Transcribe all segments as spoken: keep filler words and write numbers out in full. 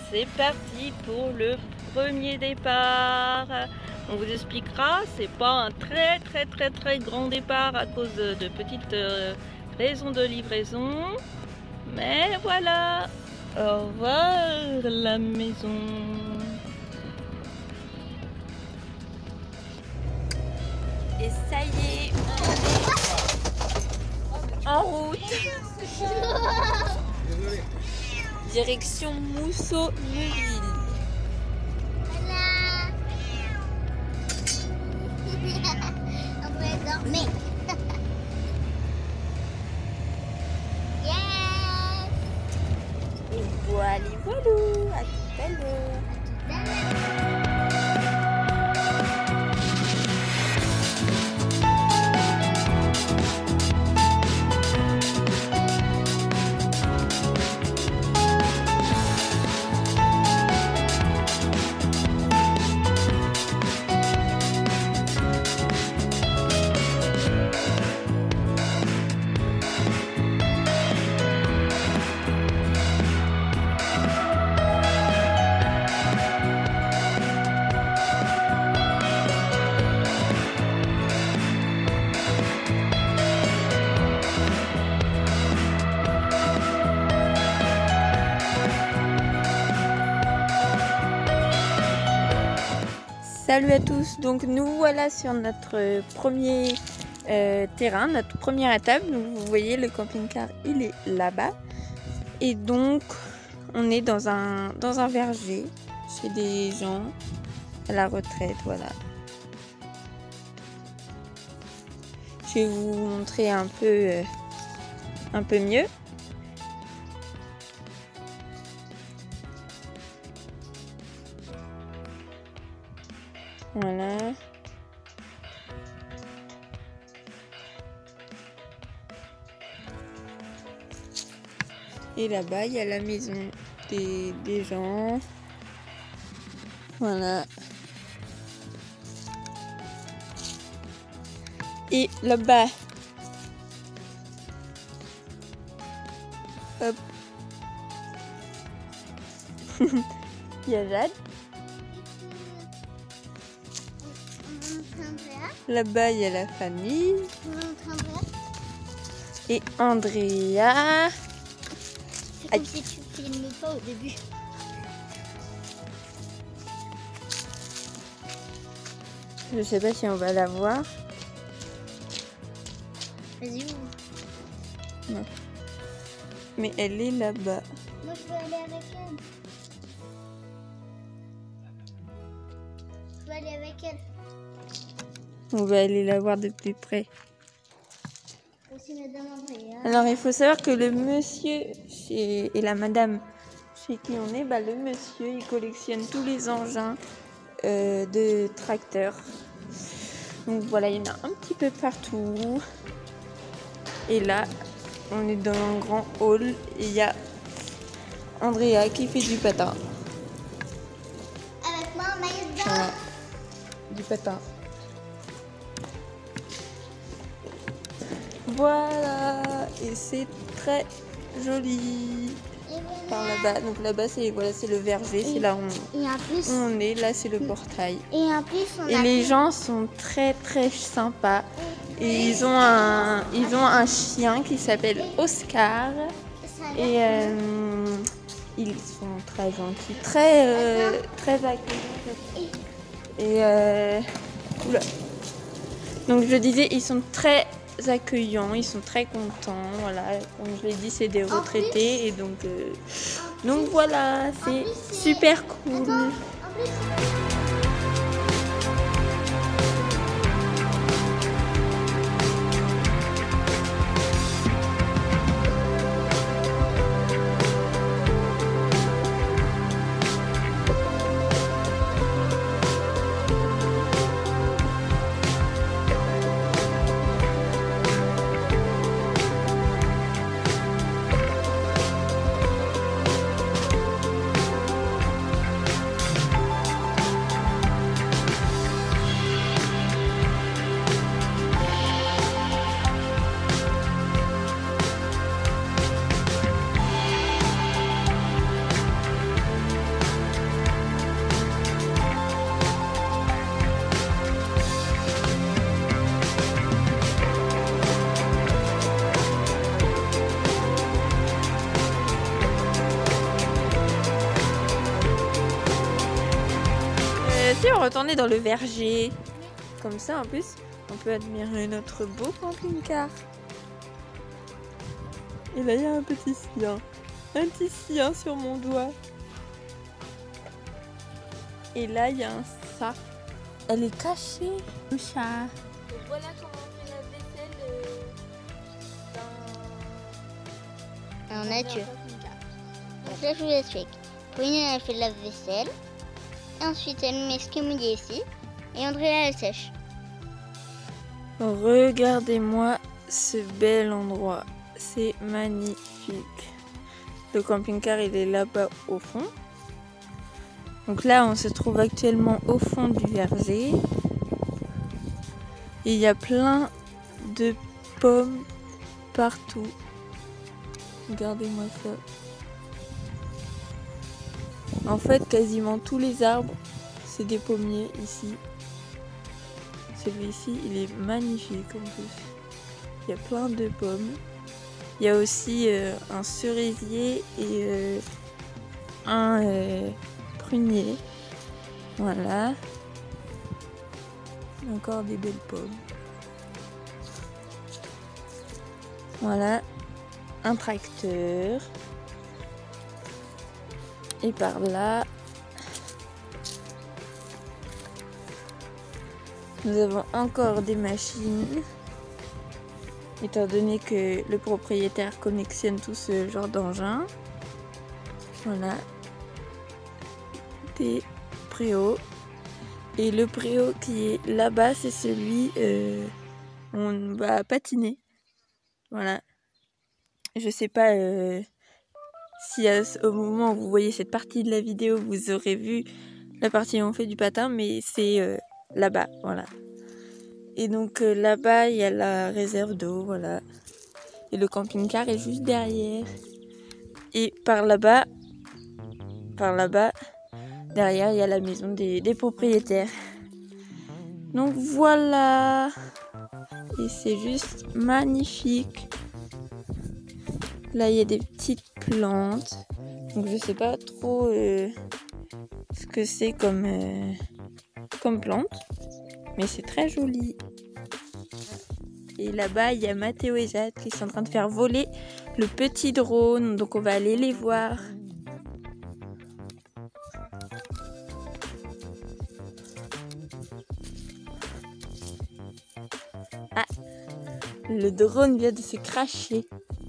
c'est parti pour le premier départ. On vous expliquera, c'est pas un très très très très grand départ à cause de, de petites euh, raisons de livraison. Mais voilà, au revoir la maison. Et ça y est, on est en route. Direction Mousseau-Neuville. Voilà. On va dormir. Yes. Et voilà, voilà, à tout à l'heure. À tout à l'heure. Salut à tous, donc nous voilà sur notre premier euh, terrain, notre première étape. Donc vous voyez le camping-car il est là-bas. Et donc on est dans un, dans un verger chez des gens à la retraite, voilà. Je vais vous montrer un peu, euh, un peu mieux. Voilà. Et là-bas, il y a la maison des, des gens. Voilà. Et là-bas, hop, il y a Jade. Là-bas, il y a la famille. Et Andrea. C'est comme si tu filmes pas au début. Je sais pas si on va la voir. Vas-y, ouvre. Non. Mais elle est là-bas. Moi, je veux aller avec elle. Je veux aller avec elle. On va aller la voir de plus près. Aussi, Madame Andrea. Alors, il faut savoir que le monsieur chez... et la madame chez qui on est, bah, le monsieur, il collectionne tous les engins euh, de tracteurs. Donc voilà, il y en a un petit peu partout. Et là, on est dans un grand hall et il y a Andrea qui fait du patin. Avec moi, Maïs. Voilà, du patin. Voilà, et c'est très joli. Par là-bas, donc là-bas c'est voilà, c'est le verger, c'est là où on, Et en plus, on est, là c'est le portail. et en plus, on Et a les pris- gens sont très très sympas. Et ils ont un, ils ont un chien qui s'appelle Oscar. ça a l'air Et euh, ils sont très gentils, très euh, très accueillants. Et euh, oula. Donc je disais, ils sont très accueillants, ils sont très contents, voilà, comme je l'ai dit, c'est des retraités et donc euh, donc voilà, c'est super cool. En plus, si on retournait dans le verger? Comme ça, en plus, on peut admirer notre beau camping-car. Et là, il y a un petit sien. Un petit sien sur mon doigt. Et là, il y a un sac. Elle est cachée. Le chat. Et voilà comment on fait la vaisselle euh, dans... En nature. Donc là, je vous explique. Pauline, elle fait la vaisselle. Et ensuite, elle met ce qui est mouillé ici. Et Andrea, elle sèche. Regardez-moi ce bel endroit. C'est magnifique. Le camping-car, il est là-bas au fond. Donc là, on se trouve actuellement au fond du verger. Et il y a plein de pommes partout. Regardez-moi ça. En fait, quasiment tous les arbres, c'est des pommiers ici. Celui-ci, il est magnifique en plus. Il y a plein de pommes. Il y a aussi euh, un cerisier et euh, un euh, prunier. Voilà. Encore des belles pommes. Voilà. Un tracteur. Et par là, nous avons encore des machines. Étant donné que le propriétaire collectionne tout ce genre d'engins. Voilà. Des préaux. Et le préau qui est là-bas, c'est celui euh, où on va patiner. Voilà. Je sais pas euh, si à, au moment où vous voyez cette partie de la vidéo, vous aurez vu la partie où on fait du patin, mais c'est euh, là-bas, voilà. Et donc euh, là-bas, il y a la réserve d'eau, voilà. Et le camping-car est juste derrière. Et par là-bas, par là-bas, derrière, il y a la maison des, des propriétaires. Donc voilà. Et c'est juste magnifique. Là, il y a des petites plantes. Donc je sais pas trop euh, ce que c'est comme, euh, comme plante. Mais c'est très joli. Et là-bas, il y a Mathéo et Jade qui sont en train de faire voler le petit drone. Donc on va aller les voir. Ah, le drone vient de se cracher.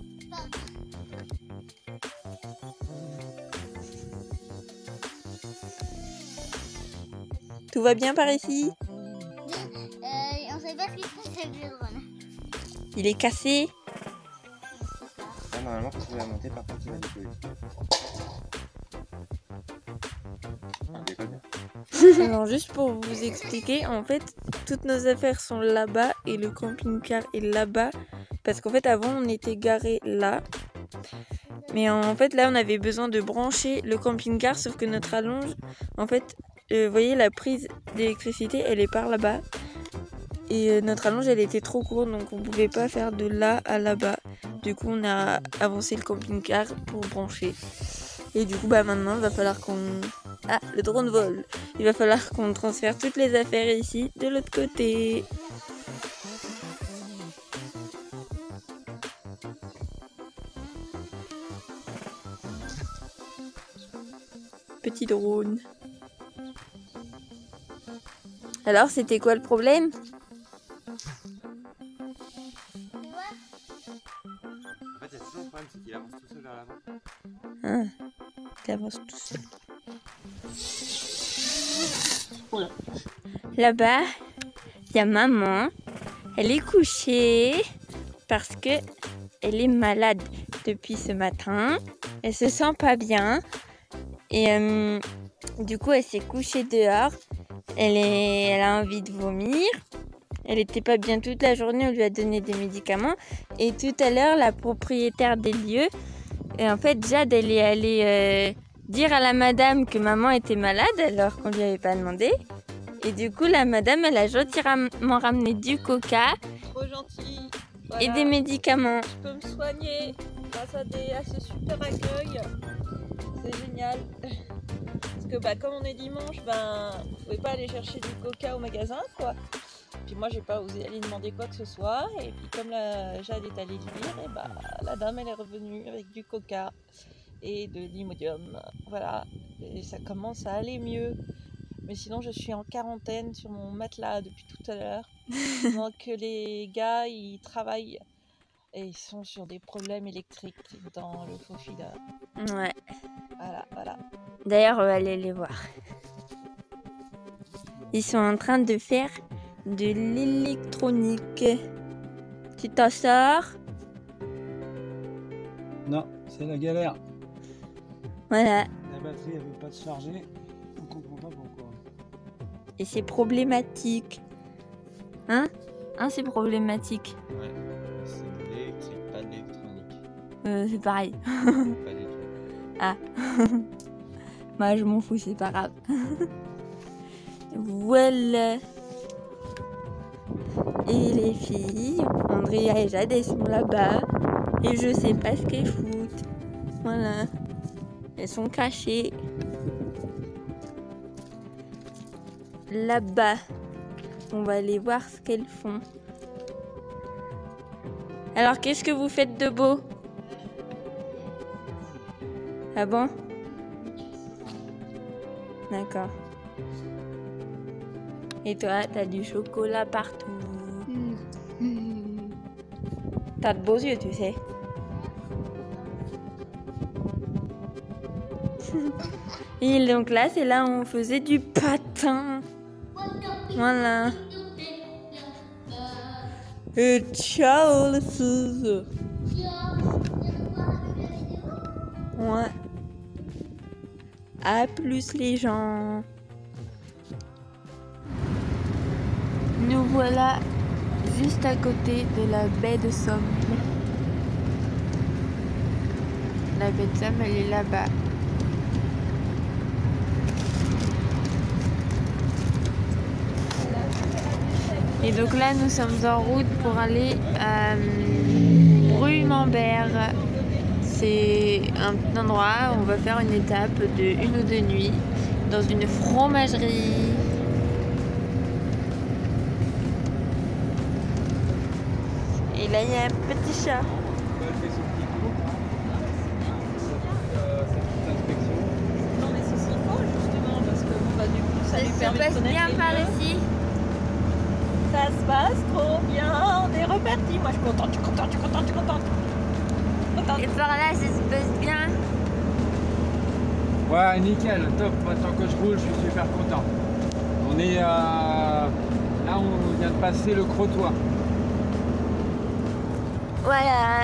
Tout va bien par ici? Euh, on sait pas ce qui se passe avec le drone. Il est cassé? Ah, normalement, quand tu vas monter, par contre, il va décoller. Il décolle. Alors, juste pour vous expliquer, en fait, toutes nos affaires sont là-bas et le camping-car est là-bas. Parce qu'en fait, avant, on était garé là. Mais en fait, là, on avait besoin de brancher le camping-car, sauf que notre allonge, en fait, euh, vous voyez, la prise d'électricité, elle est par là-bas. Et euh, notre allonge, elle était trop courte, donc on pouvait pas faire de là à là-bas. Du coup, on a avancé le camping-car pour brancher. Et du coup, bah maintenant, il va falloir qu'on... Ah, le drone vole. Il va falloir qu'on transfère toutes les affaires ici, de l'autre côté. Petit drone. Alors, c'était quoi le problème? En fait, il y a toujours le problème, c'est qu'il avance tout seul vers l'avant. Ah, il avance tout seul. Voilà. Là-bas, il y a maman. Elle est couchée parce que elle est malade depuis ce matin. Elle se sent pas bien. Et euh, du coup, elle s'est couchée dehors. Elle, est, elle a envie de vomir. Elle n'était pas bien toute la journée. On lui a donné des médicaments. Et tout à l'heure, la propriétaire des lieux, et en fait, Jade, elle est allée euh, dire à la madame que maman était malade alors qu'on lui avait pas demandé. Et du coup, la madame, elle a gentiment ramené du coca. Trop gentil. Voilà. Et des médicaments. Je peux me soigner grâce à, des, à ce super accueil. C'est génial. que bah, comme on est dimanche, ben, vous pouvez pas aller chercher du coca au magasin, quoi. Puis moi, j'ai pas osé aller demander quoi que ce soit. Et puis comme la Jade est allée lire, et bah, la dame, elle est revenue avec du coca et de l'Imodium. Voilà, et ça commence à aller mieux. Mais sinon, je suis en quarantaine sur mon matelas depuis tout à l'heure. Donc les gars, ils travaillent et ils sont sur des problèmes électriques dans le Faufila. Ouais. Voilà, voilà. D'ailleurs, on va aller les voir. Ils sont en train de faire de l'électronique. Tu t'en sors? Non, c'est la galère. Voilà. La batterie elle veut pas se charger. On comprend pas pourquoi. Et c'est problématique. Hein? Hein, c'est problématique. Ouais, c'est de l'électrique, pas de l'électronique. Euh, c'est pareil. Pas du tout. Ah. Moi, je m'en fous, c'est pas grave. Voilà. Et les filles, Andrea et Jade, elles sont là-bas. Et je sais pas ce qu'elles foutent. Voilà. Elles sont cachées. Là-bas. On va aller voir ce qu'elles font. Alors, qu'est-ce que vous faites de beau? Ah bon? D'accord. Et toi, t'as du chocolat partout. T'as de beaux yeux, tu sais. Et donc là, c'est là où on faisait du patin. Voilà. Et ciao les filles. Ouais. À plus les gens. Nous voilà juste à côté de la baie de Somme. La baie de Somme, elle est là-bas. Et donc là, nous sommes en route pour aller à Brumembert. C'est un endroit où on va faire une étape de une ou deux nuits dans une fromagerie. Et là, il y a un petit chat. Non mais c'est ce qu'il faut justement parce que bon, bah, du coup ça lui Ça permet se passe de connaître bien les par lieux. ici. Ça se passe trop bien, on est reparti. Moi je suis contente, je suis contente, je suis contente, je suis contente. Contente. Et par là, ça se passe bien. Ouais, nickel, top. Maintenant que je roule, je suis super content. On est à... Là, on vient de passer le Crotoy. Voilà.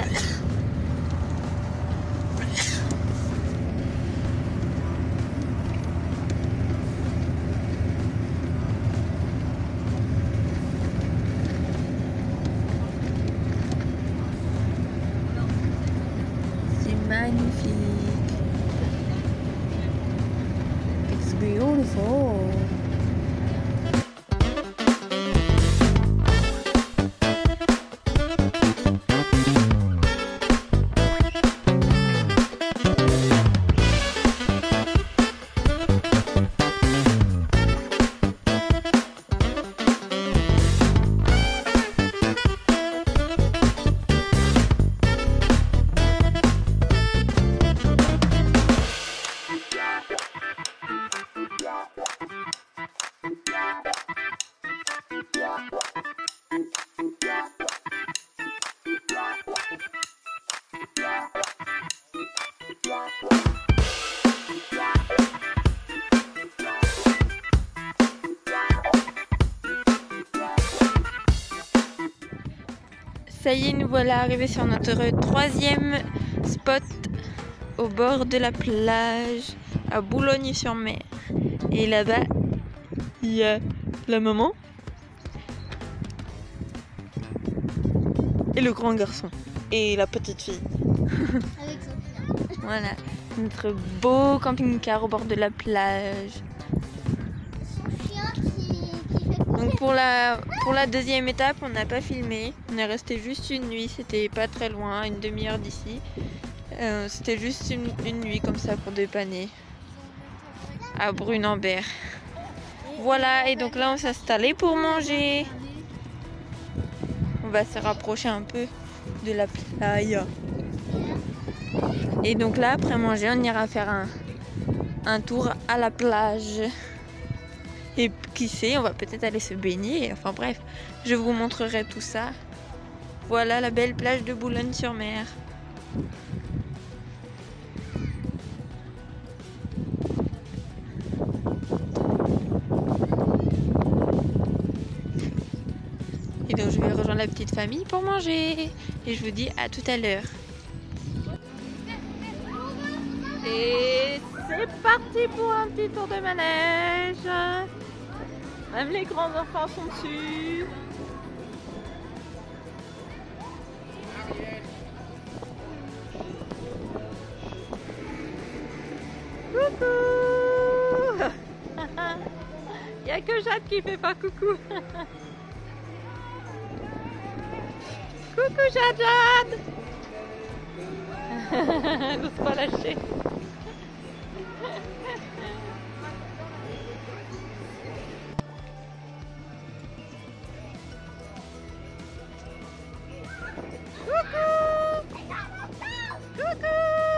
C'est magnifique. It's beautiful. Ça y est, nous voilà arrivés sur notre troisième spot au bord de la plage à Boulogne-sur-Mer. Et là-bas, il y a la maman et le grand garçon et la petite fille. Avec son chien. Voilà, notre beau camping-car au bord de la plage. Son chien qui, qui fait courir. Donc pour la, pour la deuxième étape, on n'a pas filmé. On est resté juste une nuit, c'était pas très loin, une demi-heure d'ici. Euh, c'était juste une, une nuit comme ça pour dépanner. à Brunambert. Voilà, et donc là on s'est installé pour manger. On va se rapprocher un peu de la playa. Et donc là, après manger, on ira faire un, un tour à la plage. Et qui sait, on va peut-être aller se baigner. Enfin bref, je vous montrerai tout ça. Voilà la belle plage de Boulogne-sur-Mer. Et donc je vais rejoindre la petite famille pour manger. Et je vous dis à tout à l'heure. Et c'est parti pour un petit tour de manège. Même les grands enfants sont dessus. Coucou. Il n'y a que Jade qui fait pas coucou. Coucou Jade, Jade. Elle n'ose pas lâcher. Coucou. Coucou.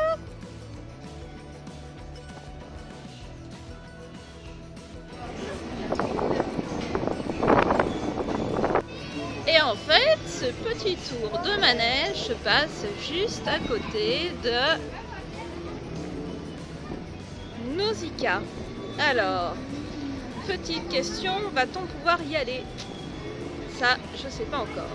Et en fait, ce petit tour de manège se passe juste à côté de Nausicaa. Alors, petite question, va-t-on pouvoir y aller? Ça, je sais pas encore.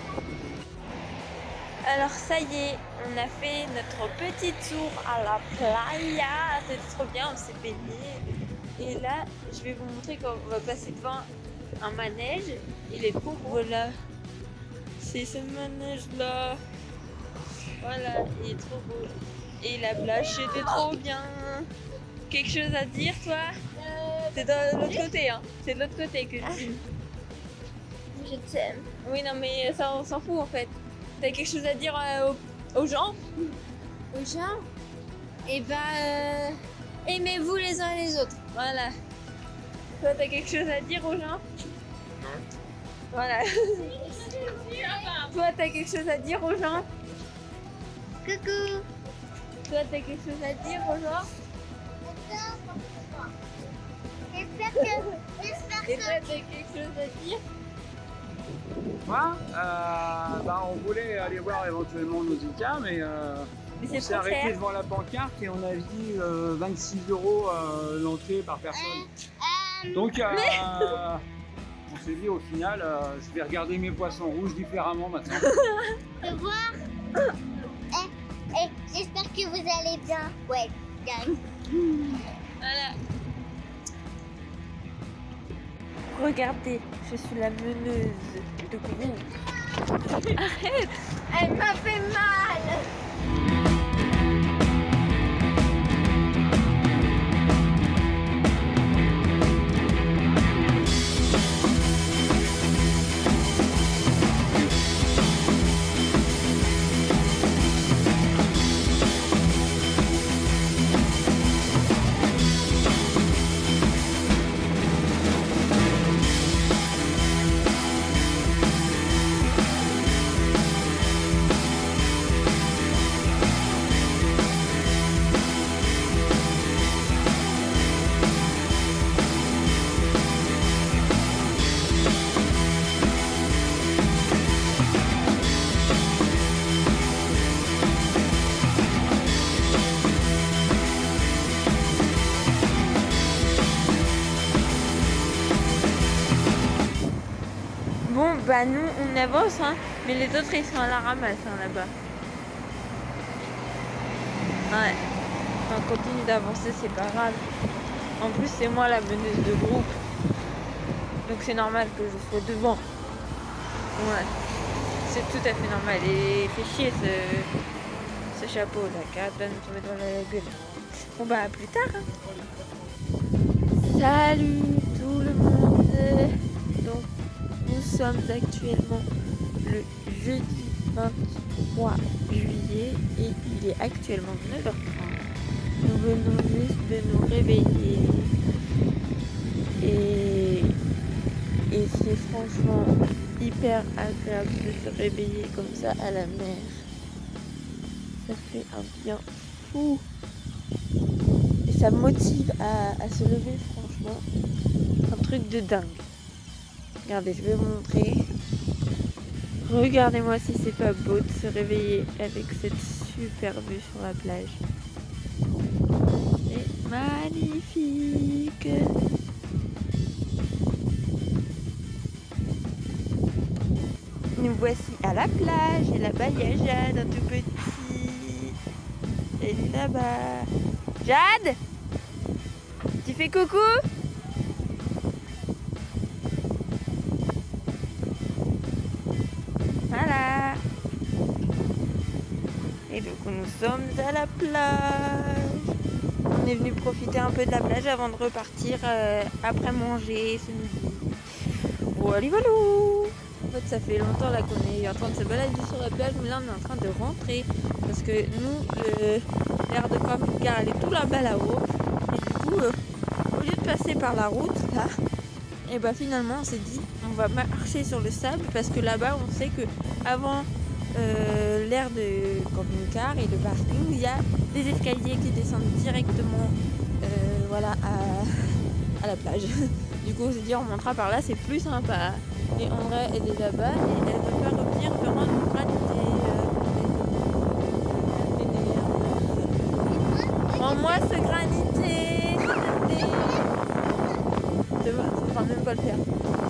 Alors ça y est, on a fait notre petit tour à la playa. C'était trop bien, on s'est baigné. Et là, je vais vous montrer qu'on va passer devant un manège. Il est beau. Voilà. C'est ce manège-là. Voilà, il est trop beau. Et la plage, c'était trop bien. Quelque chose à dire, toi? C'est de l'autre côté, hein. C'est de l'autre côté que tu... Je t'aime. Oui, non, mais ça, on s'en fout, en fait. T'as quelque chose à dire euh, aux, aux gens? Aux gens? Eh ben, euh, aimez-vous les uns les autres. Voilà. Toi, t'as quelque chose à dire aux gens? Non. Voilà. Toi, t'as quelque chose à dire aux gens? Coucou. Toi, t'as quelque chose à dire aux gens? J'espère que... J'espère Et toi, t'as quelque chose à dire? Moi, euh, bah, on voulait aller voir éventuellement Nausicaa, mais, euh, Mais on c'est s'est trop arrêté cher. devant la pancarte et on a dit euh, vingt-six euros euh, l'entrée par personne. Euh, Donc, euh, on s'est dit au final, euh, je vais regarder mes poissons rouges différemment maintenant. je veux voir. Eh, eh, j'espère que vous allez bien. Ouais, bien. Voilà. Regardez, je suis la meneuse de groupe. Arrête! Elle m'a fait mal. Bon, bah nous, on avance, hein, mais les autres, ils sont à la ramasse, hein, là-bas. Ouais. On continue d'avancer, c'est pas grave. En plus, c'est moi la meneuse de groupe. Donc c'est normal que je sois devant. Ouais. C'est tout à fait normal. Et fait chier ce, ce chapeau là, qui arrête pas de me tomber dans la gueule. Bon bah à plus tard. Hein. Salut tout le monde. Donc nous sommes actuellement le jeudi vingt-trois juillet et il est actuellement neuf heures trente. Nous venons juste de nous réveiller. Et, et c'est franchement hyper agréable de se réveiller comme ça à la mer. Ça fait un bien fou. Et ça motive à, à se lever, franchement. Un truc de dingue. Regardez, je vais vous montrer. Regardez-moi si c'est pas beau de se réveiller avec cette super vue sur la plage. C'est magnifique. Nous voici à la plage et là-bas il y a Jade, un tout petit. Elle est là-bas. Jade, tu fais coucou? Voilà. Et donc nous sommes à la plage. On est venu profiter un peu de la plage avant de repartir euh, après manger ce midi. Voilà, voilà. En fait, ça fait longtemps là qu'on est en train de se balader sur la plage, mais là on est en train de rentrer parce que nous, l'aire de camping-car elle est tout là-bas là-haut. Et du coup, euh, au lieu de passer par la route là, et bah finalement on s'est dit on va marcher sur le sable parce que là-bas on sait que avant euh, l'aire de camping-car et le parking, il y a des escaliers qui descendent directement euh, voilà, à, à la plage. Du coup on s'est dit on montera par là, c'est plus sympa. Et André elle est là-bas et elle ne veut pas revenir vraiment nous graniter. Euh, Rends-moi ce granité, s'il te plaît. Tu vois, ça ne fera même pas le faire.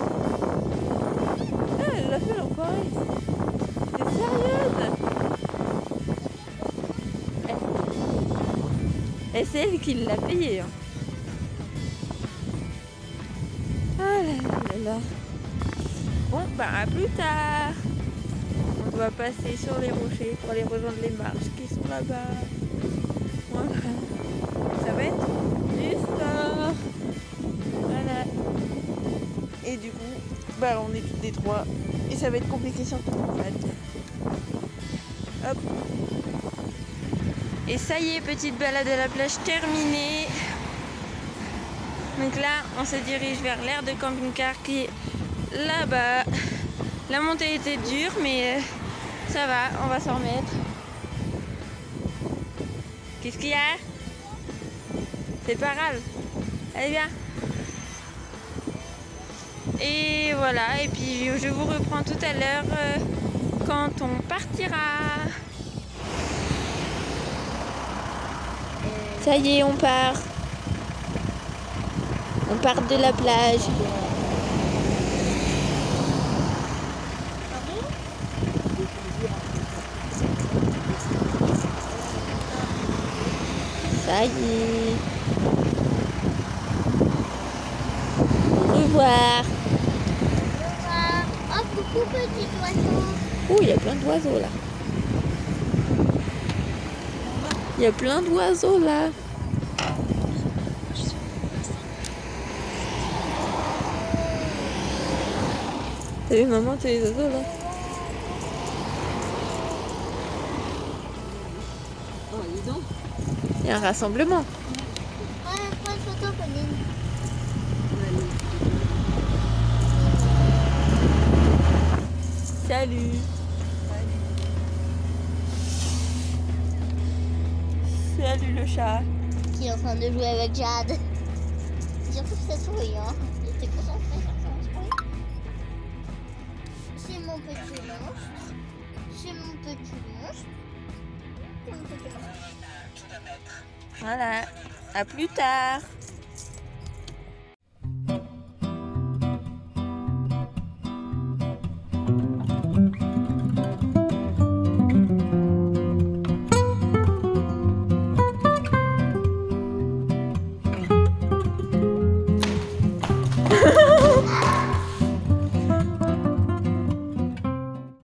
Ah, elle l'a fait l'enfoiré. T'es sérieuse? Et c'est elle qui l'a payé. Hein. Ah là là là là. Bon, bah à plus tard. On doit passer sur les rochers pour aller rejoindre les marches qui sont là-bas. Voilà. Ça va être du sport. Voilà. Et du coup, bah on est toutes les trois. Et ça va être compliqué surtout en fait. Hop. Et ça y est, petite balade à la plage terminée. Donc là, on se dirige vers l'aire de camping-car qui est là-bas. La montée était dure, mais ça va, on va s'en remettre. Qu'est-ce qu'il y a? C'est pas grave. Allez, viens. Et voilà, et puis je vous reprends tout à l'heure euh, quand on partira. Ça y est, on part. On part de la plage. Ça y est. Au revoir. Oh, coucou petit oiseau. Oh, il y a plein d'oiseaux là. Il y a plein d'oiseaux là. T'as vu maman, t'as les oiseaux là? Oh, dis donc. Il y a un rassemblement. Ouais, prends une photo, Pauline. Salut. Salut le chat. Qui est en train de jouer avec Jade. Surtout que ça sourit, hein. Il était concentré sur son souris. C'est mon petit monstre. C'est mon petit monstre. C'est mon petit monstre. Voilà. À plus tard.